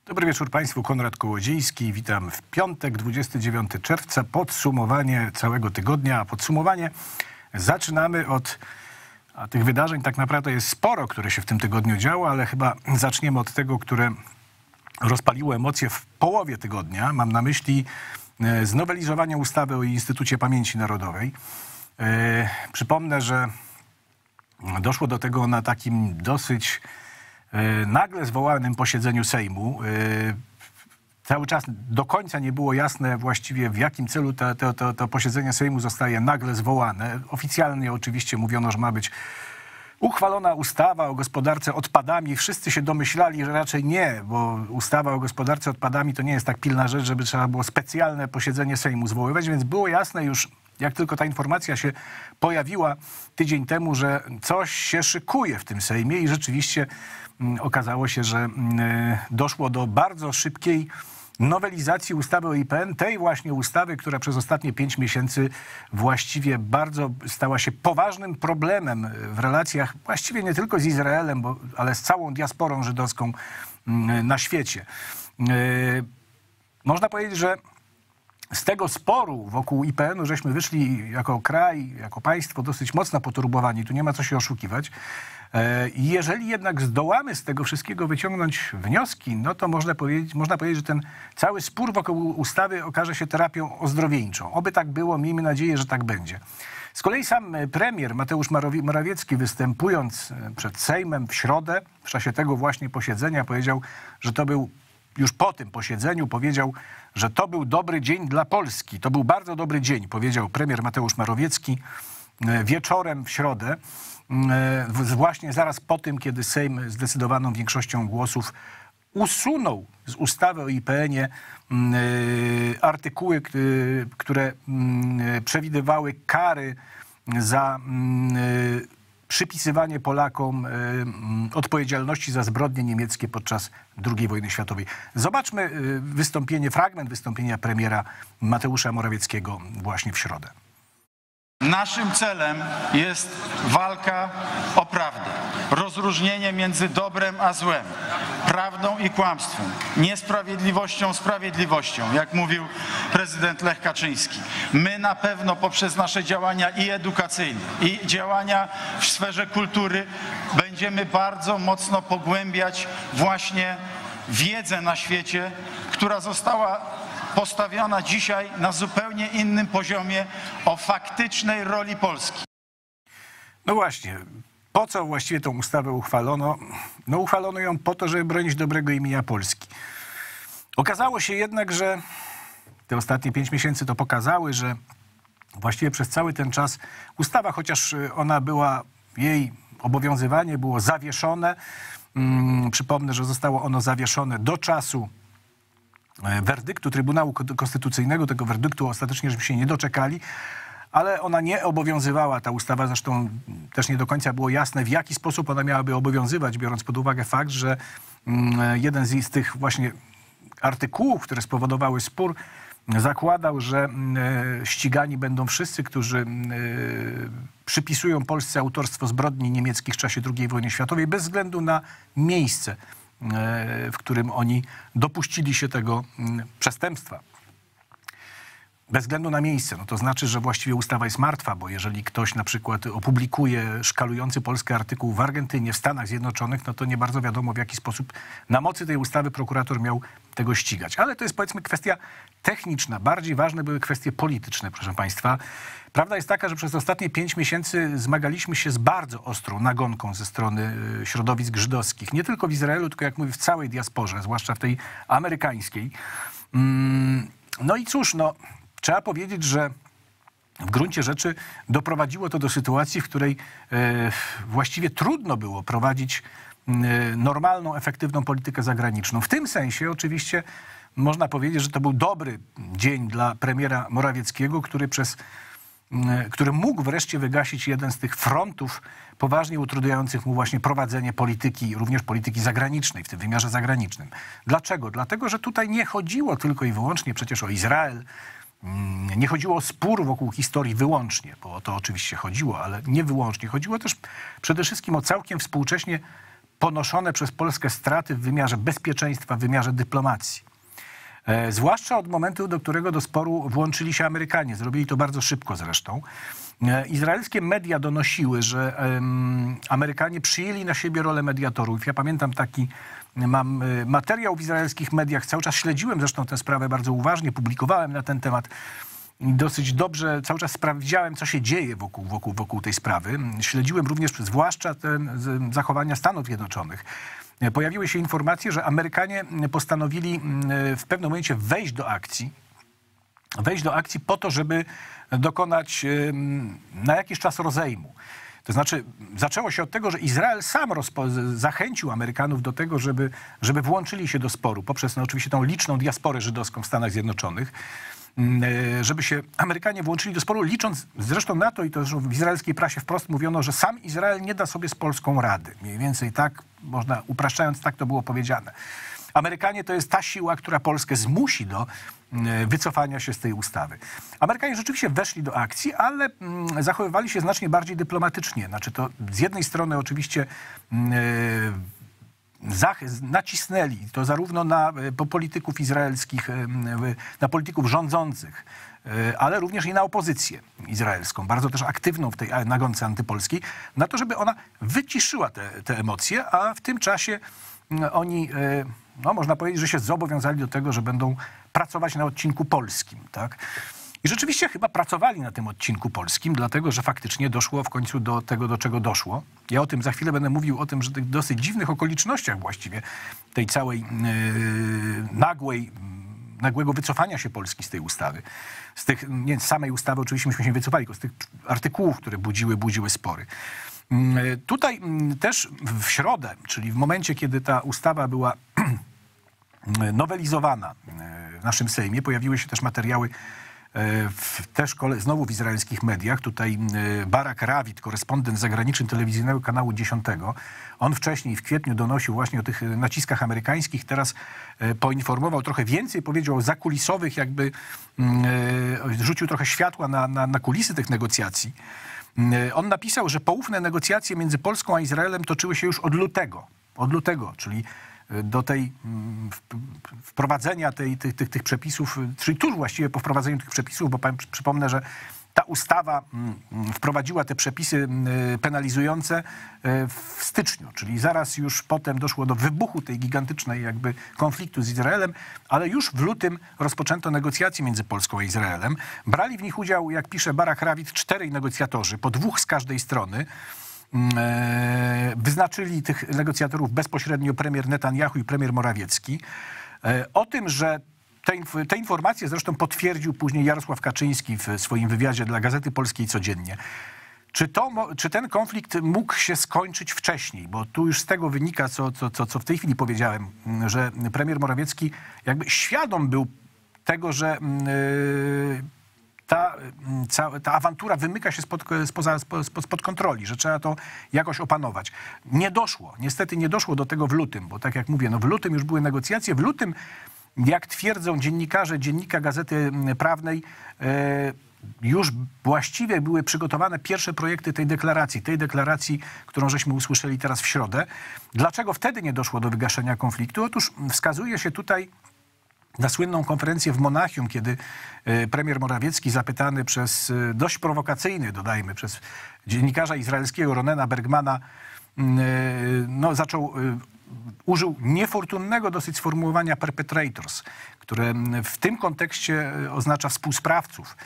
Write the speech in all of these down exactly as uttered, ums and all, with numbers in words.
Dobry wieczór Państwu, Konrad Kołodziejski. Witam w piątek, dwudziestego dziewiątego czerwca. Podsumowanie całego tygodnia. A podsumowanie zaczynamy od... A tych wydarzeń tak naprawdę jest sporo, które się w tym tygodniu działo, ale chyba zaczniemy od tego, które rozpaliło emocje w połowie tygodnia. Mam na myśli znowelizowanie ustawy o Instytucie Pamięci Narodowej. E, przypomnę, że doszło do tego na takim dosyć e, nagle zwołanym posiedzeniu Sejmu. E, cały czas do końca nie było jasne właściwie, w jakim celu to, to, to, to posiedzenie Sejmu zostaje nagle zwołane. Oficjalnie oczywiście mówiono, że ma być uchwalona ustawa o gospodarce odpadami. Wszyscy się domyślali, że raczej nie, bo ustawa o gospodarce odpadami to nie jest tak pilna rzecz, żeby trzeba było specjalne posiedzenie Sejmu zwoływać, więc było jasne już, jak tylko ta informacja się pojawiła tydzień temu, że coś się szykuje w tym Sejmie i rzeczywiście m, okazało się, że m, doszło do bardzo szybkiej nowelizacji ustawy o I P N, tej właśnie ustawy, która przez ostatnie pięć miesięcy właściwie bardzo stała się poważnym problemem w relacjach właściwie nie tylko z Izraelem, bo, ale z całą diasporą żydowską na świecie. Można powiedzieć, że z tego sporu wokół I P N-u żeśmy wyszli jako kraj, jako państwo dosyć mocno poturbowani. Tu nie ma co się oszukiwać. Jeżeli jednak zdołamy z tego wszystkiego wyciągnąć wnioski, no to można powiedzieć, można powiedzieć, że ten cały spór wokół ustawy okaże się terapią ozdrowieńczą. Oby tak było, miejmy nadzieję, że tak będzie. Z kolei sam premier Mateusz Morawiecki, występując przed Sejmem w środę, w czasie tego właśnie posiedzenia, powiedział, że to był, już po tym posiedzeniu powiedział, że to był dobry dzień dla Polski. To był bardzo dobry dzień, powiedział premier Mateusz Morawiecki wieczorem w środę. Właśnie zaraz po tym, kiedy Sejm zdecydowaną większością głosów usunął z ustawy o I P N-ie artykuły, które przewidywały kary za przypisywanie Polakom odpowiedzialności za zbrodnie niemieckie podczas drugiej wojny światowej. Zobaczmy wystąpienie, fragment wystąpienia premiera Mateusza Morawieckiego właśnie w środę. Naszym celem jest walka o prawdę, rozróżnienie między dobrem a złem, prawdą i kłamstwem, niesprawiedliwością, sprawiedliwością, jak mówił prezydent Lech Kaczyński. My na pewno poprzez nasze działania i edukacyjne, i działania w sferze kultury będziemy bardzo mocno pogłębiać właśnie wiedzę na świecie, która została postawiona dzisiaj na zupełnie innym poziomie o faktycznej roli Polski. No właśnie, po co właściwie tą ustawę uchwalono? No uchwalono ją po to, żeby bronić dobrego imienia Polski. Okazało się jednak, że te ostatnie pięć miesięcy to pokazały, że właściwie przez cały ten czas ustawa, chociaż ona była, jej obowiązywanie było zawieszone, hmm, przypomnę, że zostało ono zawieszone do czasu werdyktu Trybunału Konstytucyjnego, tego werdyktu ostatecznie żeśmy się nie doczekali, ale ona nie obowiązywała, ta ustawa, zresztą też nie do końca było jasne, w jaki sposób ona miałaby obowiązywać, biorąc pod uwagę fakt, że jeden z tych właśnie artykułów, które spowodowały spór, zakładał, że ścigani będą wszyscy, którzy przypisują Polsce autorstwo zbrodni niemieckich w czasie drugiej wojny światowej, bez względu na miejsce, w którym oni dopuścili się tego przestępstwa. Bez względu na miejsce. No to znaczy, że właściwie ustawa jest martwa, bo jeżeli ktoś na przykład opublikuje szkalujący Polskę artykuł w Argentynie, w Stanach Zjednoczonych, no to nie bardzo wiadomo, w jaki sposób na mocy tej ustawy prokurator miał tego ścigać. Ale to jest, powiedzmy, kwestia techniczna. Bardziej ważne były kwestie polityczne, proszę państwa. Prawda jest taka, że przez ostatnie pięć miesięcy zmagaliśmy się z bardzo ostrą nagonką ze strony środowisk żydowskich. Nie tylko w Izraelu, tylko jak mówię, w całej diasporze, zwłaszcza w tej amerykańskiej. No i cóż, no, trzeba powiedzieć, że w gruncie rzeczy doprowadziło to do sytuacji, w której e, właściwie trudno było prowadzić e, normalną, efektywną politykę zagraniczną. W tym sensie oczywiście można powiedzieć, że to był dobry dzień dla premiera Morawieckiego, który przez który mógł wreszcie wygasić jeden z tych frontów poważnie utrudniających mu właśnie prowadzenie polityki, również polityki zagranicznej, w tym wymiarze zagranicznym. Dlaczego? Dlatego, że tutaj nie chodziło tylko i wyłącznie przecież o Izrael, nie chodziło o spór wokół historii wyłącznie, bo o to oczywiście chodziło, ale nie wyłącznie. Chodziło też przede wszystkim o całkiem współcześnie ponoszone przez Polskę straty w wymiarze bezpieczeństwa, w wymiarze dyplomacji. E, zwłaszcza od momentu, do którego do sporu włączyli się Amerykanie. Zrobili to bardzo szybko zresztą. E, izraelskie media donosiły, że e, Amerykanie przyjęli na siebie rolę mediatorów. Ja pamiętam taki, mam e, materiał w izraelskich mediach, cały czas śledziłem zresztą tę sprawę bardzo uważnie, publikowałem na ten temat. Dosyć dobrze, cały czas sprawdzałem, co się dzieje wokół, wokół, wokół tej sprawy. Śledziłem również zwłaszcza te zachowania Stanów Zjednoczonych. Pojawiły się informacje, że Amerykanie postanowili w pewnym momencie wejść do akcji, wejść do akcji po to, żeby dokonać na jakiś czas rozejmu. To znaczy, zaczęło się od tego, że Izrael sam zachęcił Amerykanów do tego, żeby, żeby włączyli się do sporu, poprzez no, oczywiście tą liczną diasporę żydowską w Stanach Zjednoczonych, żeby się Amerykanie włączyli do sporu, licząc zresztą na to, i to w izraelskiej prasie wprost mówiono, że sam Izrael nie da sobie z Polską rady. Mniej więcej tak, można upraszczając, tak to było powiedziane. Amerykanie to jest ta siła, która Polskę zmusi do wycofania się z tej ustawy. Amerykanie rzeczywiście weszli do akcji, ale zachowywali się znacznie bardziej dyplomatycznie. Znaczy to z jednej strony oczywiście nacisnęli to zarówno na polityków izraelskich, na polityków rządzących, ale również i na opozycję izraelską, bardzo też aktywną w tej nagonce antypolskiej, na to, żeby ona wyciszyła te, te emocje, a w tym czasie oni, no można powiedzieć, że się zobowiązali do tego, że będą pracować na odcinku polskim, tak? I rzeczywiście chyba pracowali na tym odcinku polskim, dlatego że faktycznie doszło w końcu do tego, do czego doszło. Ja o tym za chwilę będę mówił, o tym, że tych dosyć dziwnych okolicznościach właściwie tej całej yy, nagłej, nagłego wycofania się Polski z tej ustawy. Z tych, nie z samej ustawy oczywiście myśmy się nie wycofali, tylko z tych artykułów, które budziły, budziły spory. Yy, tutaj yy, też w środę, czyli w momencie, kiedy ta ustawa była nowelizowana w naszym Sejmie, pojawiły się też materiały W, też kole, znowu w izraelskich mediach. Tutaj Barak Rawid, korespondent zagraniczny telewizyjnego kanału dziesiątego, on wcześniej w kwietniu donosił właśnie o tych naciskach amerykańskich, teraz poinformował trochę więcej, powiedział o zakulisowych, jakby rzucił trochę światła na, na, na kulisy tych negocjacji. On napisał, że poufne negocjacje między Polską a Izraelem toczyły się już od lutego. Od lutego, czyli do tej wprowadzenia tej, tych, tych, tych przepisów, czyli tuż właściwie po wprowadzeniu tych przepisów, bo przypomnę, że ta ustawa wprowadziła te przepisy penalizujące w styczniu, czyli zaraz już potem doszło do wybuchu tej gigantycznej jakby konfliktu z Izraelem, ale już w lutym rozpoczęto negocjacje między Polską a Izraelem. Brali w nich udział, jak pisze Barak Rawid, czterej negocjatorzy, po dwóch z każdej strony. Wyznaczyli tych negocjatorów bezpośrednio premier Netanyahu i premier Morawiecki. O tym, że te, te informacje zresztą potwierdził później Jarosław Kaczyński w swoim wywiadzie dla Gazety Polskiej Codziennie. Czy, to, czy ten konflikt mógł się skończyć wcześniej? Bo tu już z tego wynika, co, co, co w tej chwili powiedziałem, że premier Morawiecki jakby świadom był tego, że yy, Ta, ta awantura wymyka się spod, spoza, spod, spod kontroli, że trzeba to jakoś opanować. Nie doszło, niestety nie doszło do tego w lutym, bo tak jak mówię, no w lutym już były negocjacje. W lutym, jak twierdzą dziennikarze Dziennika Gazety Prawnej, e, już właściwie były przygotowane pierwsze projekty tej deklaracji, tej deklaracji, którą żeśmy usłyszeli teraz w środę. Dlaczego wtedy nie doszło do wygaszenia konfliktu? Otóż wskazuje się tutaj na słynną konferencję w Monachium, kiedy premier Morawiecki, zapytany przez dość prowokacyjny, dodajmy, przez dziennikarza izraelskiego Ronena Bergmana, no, zaczął, użył niefortunnego dosyć sformułowania perpetrators, które w tym kontekście oznacza współsprawców.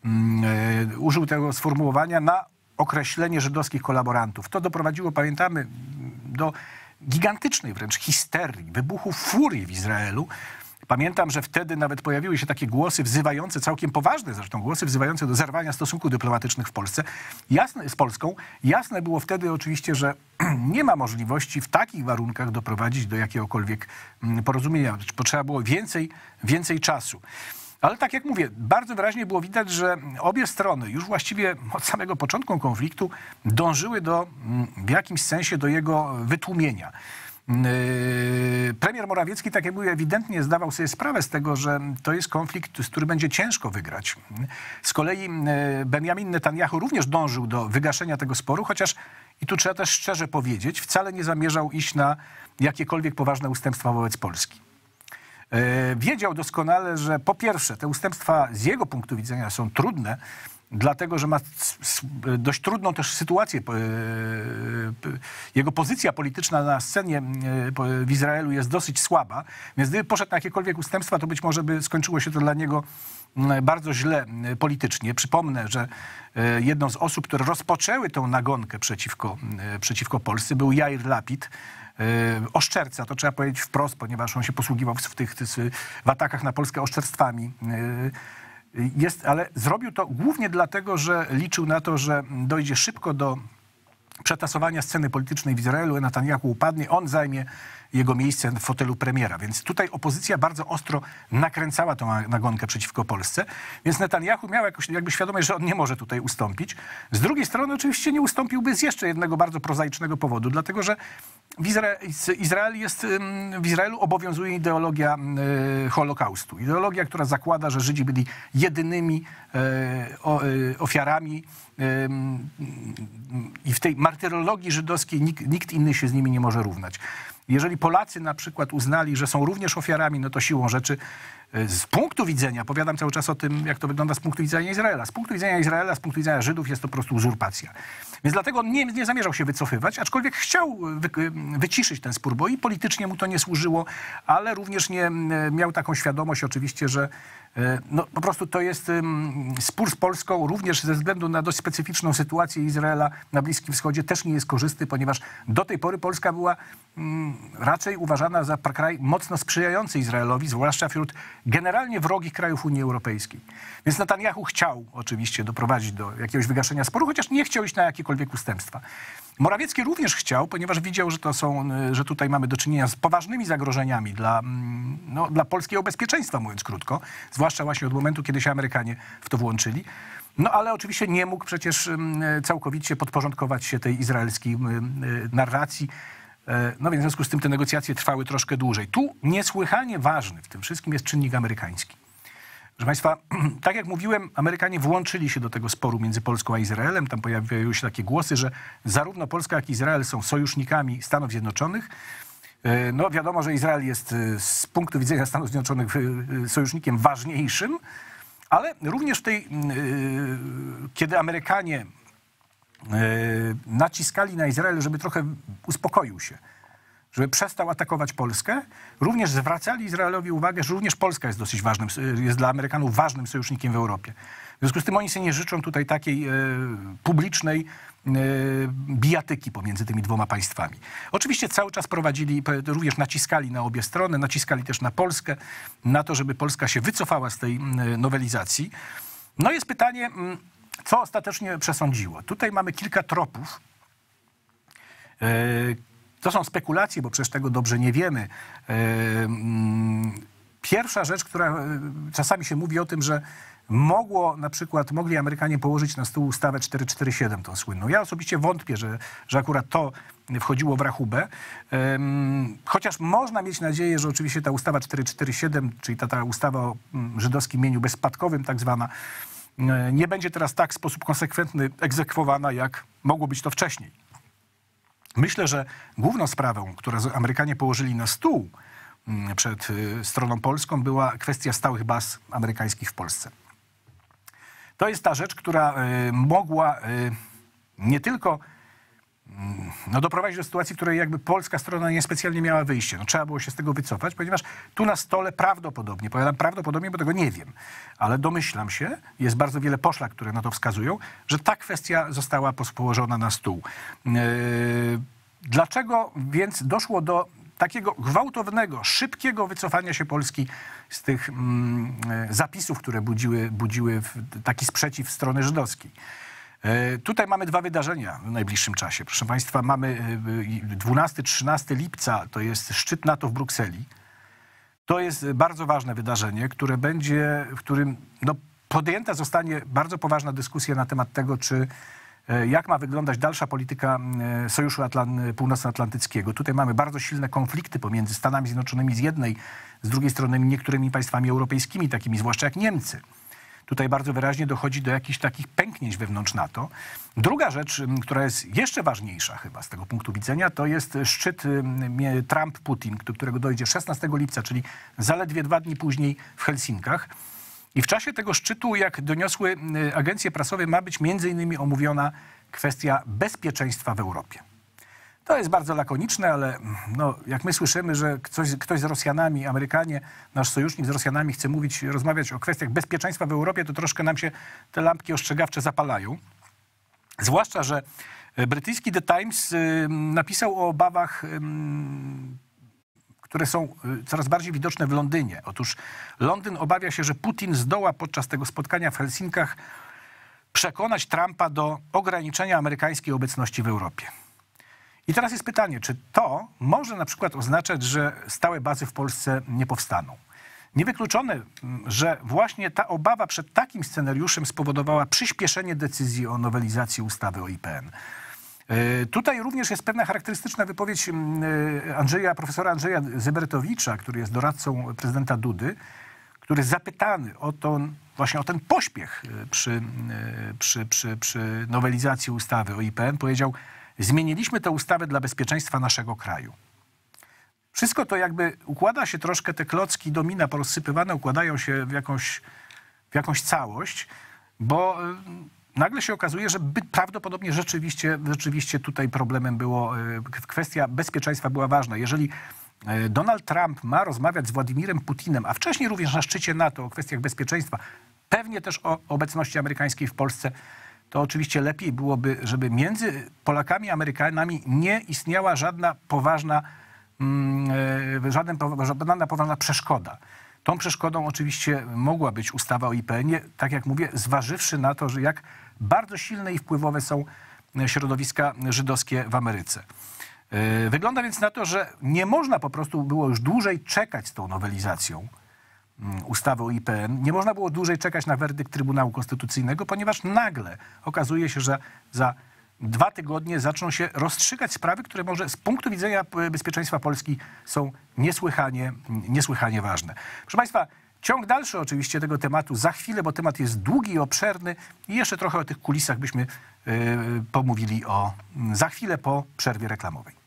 Użył tego sformułowania na określenie żydowskich kolaborantów. To doprowadziło, pamiętamy, do gigantycznej wręcz histerii, wybuchu furii w Izraelu. Pamiętam, że wtedy nawet pojawiły się takie głosy wzywające, całkiem poważne zresztą głosy, wzywające do zerwania stosunków dyplomatycznych w Polsce, jasne, z Polską. Jasne było wtedy oczywiście, że nie ma możliwości w takich warunkach doprowadzić do jakiegokolwiek porozumienia. Potrzeba było więcej, więcej czasu. Ale tak jak mówię, bardzo wyraźnie było widać, że obie strony już właściwie od samego początku konfliktu dążyły do, w jakimś sensie do jego wytłumienia. Premier Morawiecki, tak jak mówię, ewidentnie zdawał sobie sprawę z tego, że to jest konflikt, z którym będzie ciężko wygrać. Z kolei Benjamin Netanyahu również dążył do wygaszenia tego sporu, chociaż, i tu trzeba też szczerze powiedzieć, wcale nie zamierzał iść na jakiekolwiek poważne ustępstwa wobec Polski. Wiedział doskonale, że po pierwsze te ustępstwa z jego punktu widzenia są trudne, dlatego że ma dość trudną też sytuację. Jego pozycja polityczna na scenie w Izraelu jest dosyć słaba, więc gdyby poszedł na jakiekolwiek ustępstwa, to być może by skończyło się to dla niego bardzo źle politycznie. Przypomnę, że jedną z osób, które rozpoczęły tą nagonkę przeciwko, przeciwko Polsce, był Jair Lapid, oszczerca, to trzeba powiedzieć wprost, ponieważ on się posługiwał w tych w atakach na Polskę oszczerstwami. Jest, ale zrobił to głównie dlatego, że liczył na to, że dojdzie szybko do przetasowania sceny politycznej w Izraelu, Netanyahu upadnie, on zajmie jego miejsce w fotelu premiera. Więc tutaj opozycja bardzo ostro nakręcała tą nagonkę przeciwko Polsce. Więc Netanyahu miał jakoś, jakby świadomość, że on nie może tutaj ustąpić. Z drugiej strony oczywiście nie ustąpiłby z jeszcze jednego bardzo prozaicznego powodu, dlatego że w, Izra Izrael jest, w Izraelu obowiązuje ideologia Holokaustu. Ideologia, która zakłada, że Żydzi byli jedynymi ofiarami i w tej martyrologii żydowskiej nikt, nikt inny się z nimi nie może równać. Jeżeli Polacy na przykład uznali, że są również ofiarami, no to siłą rzeczy z punktu widzenia, powiadam cały czas o tym, jak to wygląda z punktu widzenia Izraela. Z punktu widzenia Izraela, z punktu widzenia Żydów jest to po prostu uzurpacja. Więc dlatego on nie, nie zamierzał się wycofywać, aczkolwiek chciał wy, wyciszyć ten spór, bo i politycznie mu to nie służyło, ale również nie miał taką świadomość oczywiście, że no, po prostu to jest um, spór z Polską również ze względu na dość specyficzną sytuację Izraela na Bliskim Wschodzie też nie jest korzystny, ponieważ do tej pory Polska była um, raczej uważana za kraj mocno sprzyjający Izraelowi, zwłaszcza wśród generalnie wrogich krajów Unii Europejskiej. Więc Netanyahu chciał oczywiście doprowadzić do jakiegoś wygaszenia sporu, chociaż nie chciał iść na jakiekolwiek ustępstwa. Morawiecki również chciał, ponieważ widział, że to są, że tutaj mamy do czynienia z poważnymi zagrożeniami dla, no, dla polskiego bezpieczeństwa, mówiąc krótko, zwłaszcza właśnie od momentu, kiedy się Amerykanie w to włączyli. No ale oczywiście nie mógł przecież całkowicie podporządkować się tej izraelskiej narracji. No więc w związku z tym te negocjacje trwały troszkę dłużej. Tu niesłychanie ważny w tym wszystkim jest czynnik amerykański. Proszę Państwa, tak jak mówiłem, Amerykanie włączyli się do tego sporu między Polską a Izraelem. Tam pojawiają się takie głosy, że zarówno Polska, jak i Izrael są sojusznikami Stanów Zjednoczonych. No wiadomo, że Izrael jest z punktu widzenia Stanów Zjednoczonych sojusznikiem ważniejszym, ale również w tej, kiedy Amerykanie naciskali na Izrael, żeby trochę uspokoił się, żeby przestał atakować Polskę, również zwracali Izraelowi uwagę, że również Polska jest dosyć ważnym, jest dla Amerykanów ważnym sojusznikiem w Europie. W związku z tym oni sobie nie życzą tutaj takiej e, publicznej e, bijatyki pomiędzy tymi dwoma państwami. Oczywiście cały czas prowadzili, również naciskali na obie strony, naciskali też na Polskę, na to, żeby Polska się wycofała z tej nowelizacji. No jest pytanie, co ostatecznie przesądziło. Tutaj mamy kilka tropów. E, To są spekulacje, bo przecież tego dobrze nie wiemy. Pierwsza rzecz, która czasami się mówi o tym, że mogło na przykład, mogli Amerykanie położyć na stół ustawę czterysta czterdzieści siedem, tą słynną. Ja osobiście wątpię, że, że akurat to wchodziło w rachubę. Chociaż można mieć nadzieję, że oczywiście ta ustawa czterysta czterdzieści siedem, czyli ta, ta ustawa o żydowskim mieniu bezspadkowym tak zwana, nie będzie teraz tak w sposób konsekwentny egzekwowana, jak mogło być to wcześniej. Myślę, że główną sprawą, którą Amerykanie położyli na stół przed stroną polską, była kwestia stałych baz amerykańskich w Polsce. To jest ta rzecz, która mogła nie tylko no, doprowadzić do sytuacji, w której jakby polska strona niespecjalnie miała wyjście. No, trzeba było się z tego wycofać, ponieważ tu na stole prawdopodobnie, powiadam prawdopodobnie, bo tego nie wiem, ale domyślam się, jest bardzo wiele poszlak, które na to wskazują, że ta kwestia została położona na stół. Yy, dlaczego więc doszło do takiego gwałtownego, szybkiego wycofania się Polski z tych mm, zapisów, które budziły, budziły taki sprzeciw strony żydowskiej? Tutaj mamy dwa wydarzenia w najbliższym czasie. Proszę Państwa, mamy dwunastego trzynastego lipca, to jest szczyt NATO w Brukseli. To jest bardzo ważne wydarzenie, które będzie, w którym no, podjęta zostanie bardzo poważna dyskusja na temat tego, czy jak ma wyglądać dalsza polityka Sojuszu Atlan- Północnoatlantyckiego. Tutaj mamy bardzo silne konflikty pomiędzy Stanami Zjednoczonymi z jednej, z drugiej strony niektórymi państwami europejskimi, takimi zwłaszcza jak Niemcy. Tutaj bardzo wyraźnie dochodzi do jakichś takich pęknięć wewnątrz NATO. Druga rzecz, która jest jeszcze ważniejsza chyba z tego punktu widzenia, to jest szczyt Trump-Putin, do którego dojdzie szesnastego lipca, czyli zaledwie dwa dni później w Helsinkach. I w czasie tego szczytu, jak doniosły agencje prasowe, ma być między innymi omówiona kwestia bezpieczeństwa w Europie. To jest bardzo lakoniczne, ale no, jak my słyszymy, że ktoś, ktoś z Rosjanami, Amerykanie, nasz sojusznik z Rosjanami chce mówić, rozmawiać o kwestiach bezpieczeństwa w Europie, to troszkę nam się te lampki ostrzegawcze zapalają. Zwłaszcza, że brytyjski The Times napisał o obawach, które są coraz bardziej widoczne w Londynie. Otóż Londyn obawia się, że Putin zdoła podczas tego spotkania w Helsinkach przekonać Trumpa do ograniczenia amerykańskiej obecności w Europie. I teraz jest pytanie, czy to może na przykład oznaczać, że stałe bazy w Polsce nie powstaną? Niewykluczone, że właśnie ta obawa przed takim scenariuszem spowodowała przyspieszenie decyzji o nowelizacji ustawy o I P N. Tutaj również jest pewna charakterystyczna wypowiedź Andrzeja, profesora Andrzeja Zebertowicza, który jest doradcą prezydenta Dudy, który zapytany o to, właśnie o ten pośpiech przy, przy, przy, przy nowelizacji ustawy o I P N powiedział: zmieniliśmy tę ustawę dla bezpieczeństwa naszego kraju. Wszystko to jakby układa się troszkę, te klocki domina porozsypywane, układają się w jakąś, w jakąś całość, bo nagle się okazuje, że by, prawdopodobnie rzeczywiście, rzeczywiście tutaj problemem było, kwestia bezpieczeństwa była ważna. Jeżeli Donald Trump ma rozmawiać z Władimirem Putinem, a wcześniej również na szczycie NATO o kwestiach bezpieczeństwa, pewnie też o obecności amerykańskiej w Polsce, to oczywiście lepiej byłoby, żeby między Polakami a Amerykanami nie istniała żadna poważna, mm, żaden, żadna poważna przeszkoda. Tą przeszkodą oczywiście mogła być ustawa o I P N-ie, tak jak mówię, zważywszy na to, że jak bardzo silne i wpływowe są środowiska żydowskie w Ameryce. Wygląda więc na to, że nie można po prostu było już dłużej czekać z tą nowelizacją ustawy o I P N. Nie można było dłużej czekać na werdykt Trybunału Konstytucyjnego, ponieważ nagle okazuje się, że za dwa tygodnie zaczną się rozstrzygać sprawy, które może z punktu widzenia bezpieczeństwa Polski są niesłychanie, niesłychanie ważne. Proszę Państwa, ciąg dalszy oczywiście tego tematu za chwilę, bo temat jest długi i obszerny i jeszcze trochę o tych kulisach byśmy yy, pomówili o, za chwilę po przerwie reklamowej.